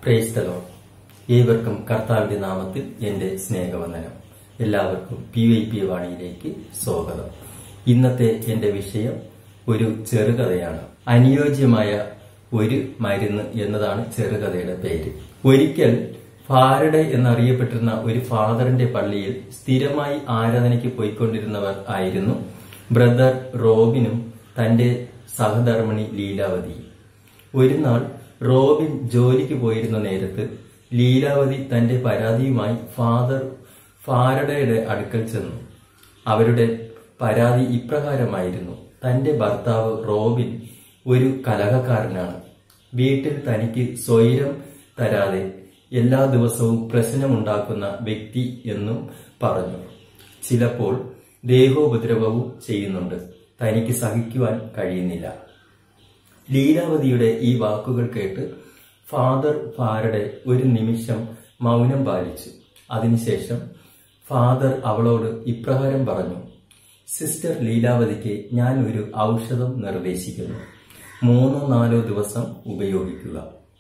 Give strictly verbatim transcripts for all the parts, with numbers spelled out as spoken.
Praise the Lord. ഏവർക്കും കർത്താവിന്റെ നാമത്തിൽ എന്റെ സ്നേഹവന്ദനം. എല്ലാവർക്കും പി വൈ പി വാണിയിലേക്ക് സ്വാഗതം. ഇന്നത്തെ എന്റെ വിഷയം ഒരു ചെറുകഥയാണ്. അനുയോജ്യമായ ഒരു മരുന്ന് എന്നതാണ് ചെറുകഥയുടെ പേര്. ഒരിക്കൽ ഫാരഡെ എന്നറിയപ്പെട്ടിരുന്ന ഒരു ഫാദറിന്റെ പള്ളിയിൽ സ്ഥിരമായി ആരാധനയ്ക്ക് പോയിക്കൊണ്ടിരുന്നവർ ആയിരുന്നു ബ്രദർ റോബിനും തന്റെ സഹധർമ്മിണി ലീലാവതിയും. ഒരു നാൾ റോബിൻ ജോലിക്ക് പോയിരുന്ന നേരത്ത് ലീലാവതി തന്റെ പരാതിയുമായി ഫാദർ ഫാരഡയുടെ അടുക്കൽ ചെന്നു. അവരുടെ പരാതി ഇപ്രകാരമായിരുന്നു: തന്റെ ഭർത്താവ് റോബിൻ ഒരു കലഹക്കാരനാണ്. വീട്ടിൽ തനിക്ക് സ്വൈരം തരാതെ എല്ലാ ദിവസവും പ്രശ്നമുണ്ടാക്കുന്ന വ്യക്തി എന്നും പറഞ്ഞു. ചിലപ്പോൾ ദേഹോപദ്രവവും ചെയ്യുന്നുണ്ട്. തനിക്ക് സഹിക്കുവാൻ കഴിയുന്നില്ല. ലീലാവതിയുടെ ഈ വാക്കുകൾ കേട്ട് ഫാദർ ഫാരഡെ ഒരു നിമിഷം മൗനം പാലിച്ചു. അതിനുശേഷം ഫാദർ അവളോട് ഇപ്രകാരം പറഞ്ഞു: സിസ്റ്റർ ലീലാവതിക്ക് ഞാൻ ഒരു ഔഷധം നിർദ്ദേശിക്കുന്നു. മൂന്നോ നാലോ ദിവസം ഉപയോഗിക്കുക.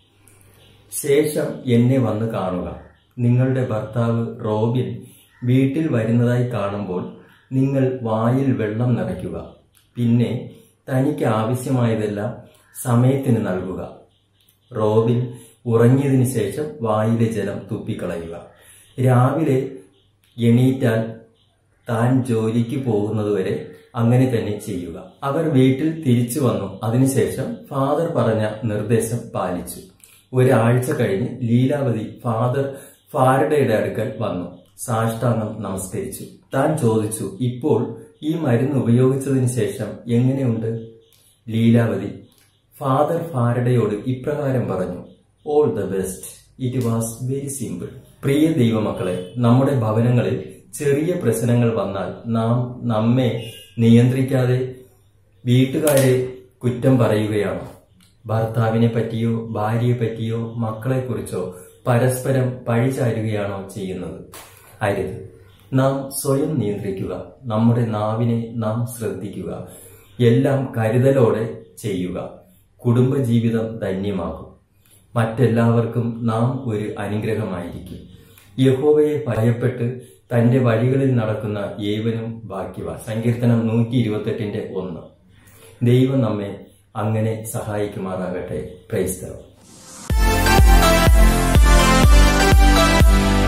ശേഷം എന്നെ വന്ന് കാണുക. നിങ്ങളുടെ ഭർത്താവ് റോബിൻ വീട്ടിൽ വരുന്നതായി കാണുമ്പോൾ നിങ്ങൾ വായിൽ വെള്ളം നിറയ്ക്കുക. പിന്നെ തനിക്ക് ആവശ്യമായതെല്ലാം സമയത്തിന് നൽകുക. റോബിൻ ഉറങ്ങിയതിനു ശേഷം വായിലെ ജലം തുപ്പിക്കളയുക. രാവിലെ എണീറ്റാൽ താൻ ജോലിക്ക് പോകുന്നതുവരെ അങ്ങനെ തന്നെ ചെയ്യുക. അവർ വീട്ടിൽ തിരിച്ചു വന്നു. അതിനുശേഷം ഫാദർ പറഞ്ഞ നിർദ്ദേശം പാലിച്ചു. ഒരാഴ്ച കഴിഞ്ഞ് ലീലാവതി ഫാദർ ഫാരഡയുടെ അടുക്കൽ വന്നു. സാഷ്ടാംഗം നമസ്കരിച്ചു. താൻ ചോദിച്ചു: ഇപ്പോൾ ഈ മരുന്ന് ഉപയോഗിച്ചതിന് ശേഷം എങ്ങനെയുണ്ട്? ലീലാവതി ഫാദർ ഫാരഡയോട് ഇപ്രകാരം പറഞ്ഞു: all the best. It was very simple. പ്രിയ ദൈവമക്കളെ, നമ്മുടെ ഭവനങ്ങളിൽ ചെറിയ പ്രശ്നങ്ങൾ വന്നാൽ നാം നമ്മെ നിയന്ത്രിക്കാതെ വീട്ടുകാരെ കുറ്റം പറയുകയാണോ? ഭർത്താവിനെ പറ്റിയോ ഭാര്യയെ പറ്റിയോ മക്കളെ കുറിച്ചോ പരസ്പരം പഴിചാരുകയാണോ ചെയ്യുന്നത്? അരുത്. നാം സ്വയം നിയന്ത്രിക്കുക. നമ്മുടെ നാവിനെ നാം ശ്രദ്ധിക്കുക. എല്ലാം കരുതലോടെ ചെയ്യുക. കുടുംബജീവിതം ധന്യമാകും. മറ്റെല്ലാവർക്കും നാം ഒരു അനുഗ്രഹമായിരിക്കും. യഹോവയെ ഭയപ്പെട്ട് തന്റെ വഴികളിൽ നടക്കുന്ന ഏവനും ഭാഗ്യവാൻ. സങ്കീർത്തനം നൂറ്റി ഇരുപത്തെട്ടിന്റെ ഒന്ന്. ദൈവം നമ്മെ അങ്ങനെ സഹായിക്കുമാറാകട്ടെ. Praise the Lord.